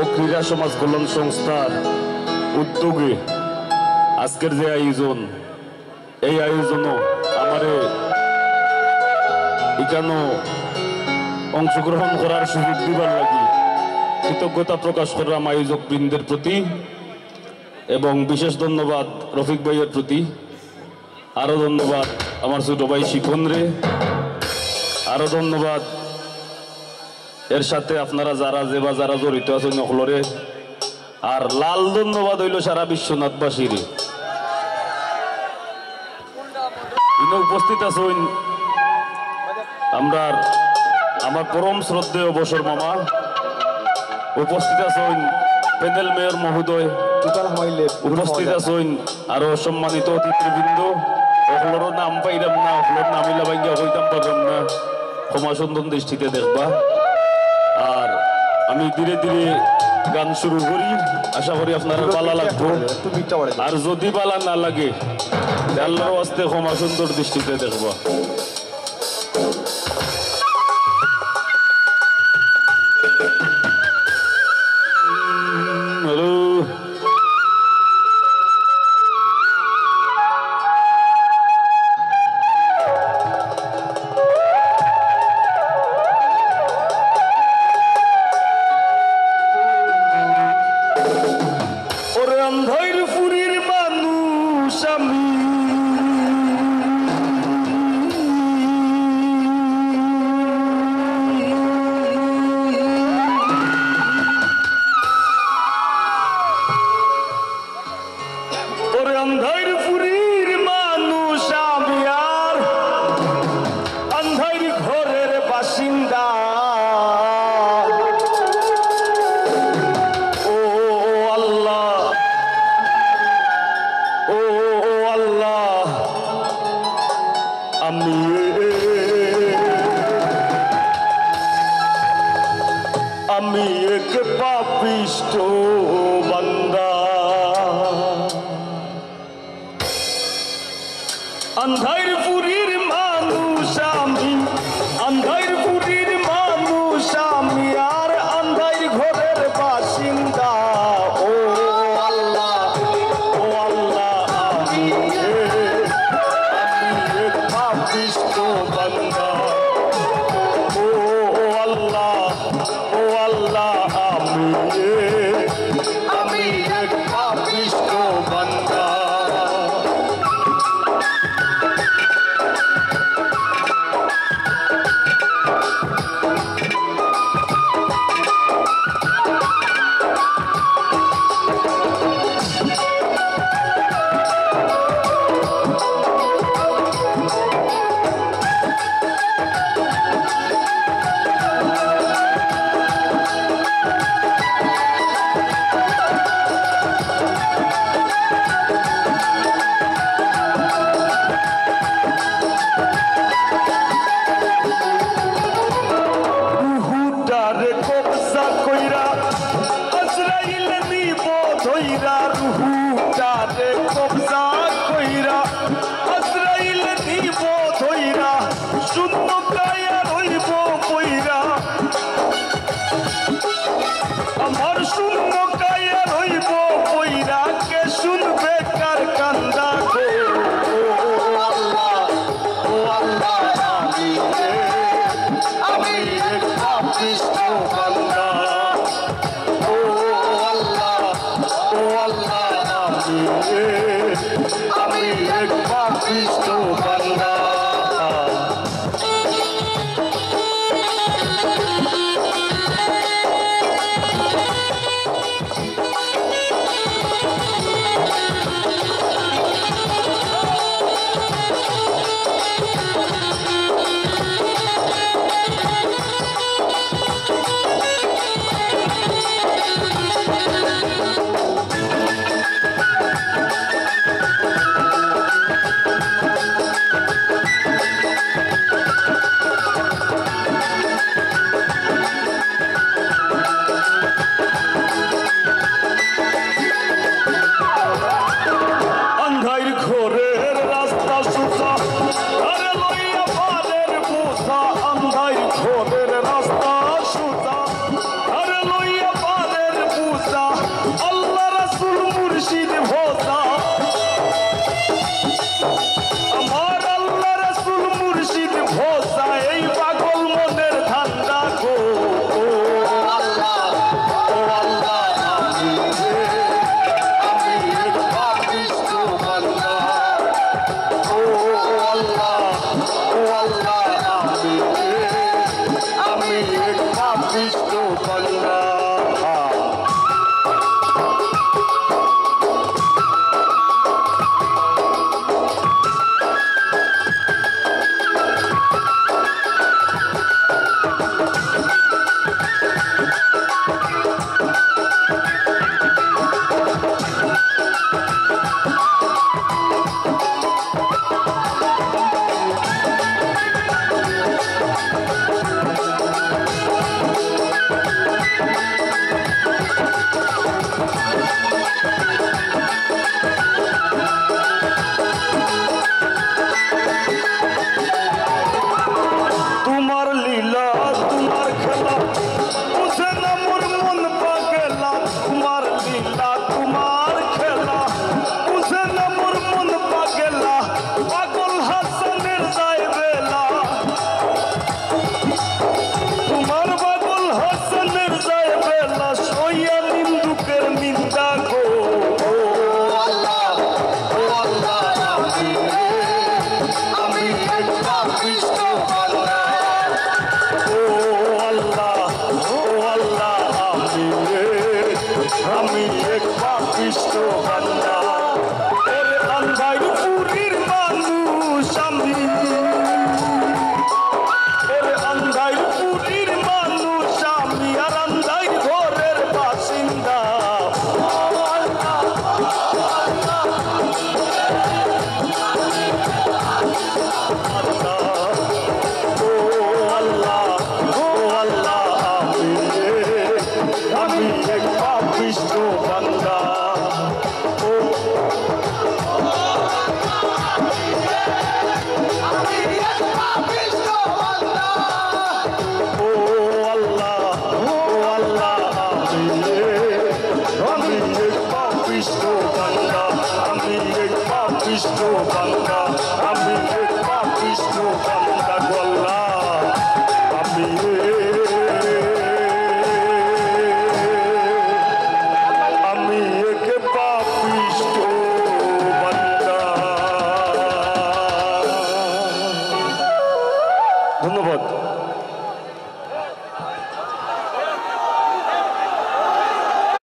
ও ক্রীড়া সমাজ কল্যাণ সংস্থার উদ্যোগে আজকের যে আয়োজন, এই আয়োজনও আমারে এখানে অংশগ্রহণ করার সুযোগ দিবার লাগি কৃতজ্ঞতা প্রকাশ করলাম আয়োজক বৃন্দের প্রতি, এবং বিশেষ ধন্যবাদ রফিক ভাইয়ের প্রতি। আরো ধন্যবাদ আমার ছোট ভাই শিপন রে, আরো ধন্যবাদ এর সাথে আপনারা যারা জড়িত আছেন নকলরে, আর লাল ধন্যবাদ হইল সারা বিশ্বনাথবাসীর। ইনো উপস্থিত আছেন আমার পরম শ্রদ্ধেয় অবসর মামা, উপস্থিত আছেন প্যানেল মেয়র মহোদয়, উপস্থিত আছেন আরো সম্মানিত অতিথিবৃন্দ। ওগুলোর নাম পাইলাম না, ওগুলোর নামিলা ভাইয়া হইতাম পারলাম না, ক্ষমা সুন্দর দৃষ্টিতে দেখবা। আর আমি ধীরে ধীরে গান শুরু করি, আশা করি আপনারা ভালো লাগবো। আর যদি ভালো না লাগে আল্লাহর আস্তে ক্ষমা সুন্দর দৃষ্টিতে দেখবা। আমি এক পাপিষ্ঠ বান্দা, আন্ধারপুরীর মানুষ আমি, আন্ধারপুরীর মানুষ আমি, আর আন্ধার ঘরের বাসিন্দা। ও আল্লাহ, ও আল্লাহ, আমি এক পাপিষ্ঠ বান্দা। ও আল্লাহ, ও আল্লাহ, আমি এক পাপিষ্ঠ বান্দা। আমি এক পাপিষ্ঠ বান্দা। আমি এক পাপিষ্ঠ বান্দা ওরে আন্ধাইপুরীর মানুষ আমি ওরে আন্ধাইপুরীর মানুষ আমি আর আন্ধাই ঘরের বাসিন্দা আমি এক পাপিষ্ঠ বান্দা ও আল্লাহ আমি এক পাপিষ্ঠ বান্দা আমি এক পাপিষ্ঠ বান্দা আমি এক পাপিষ্ঠ বান্দা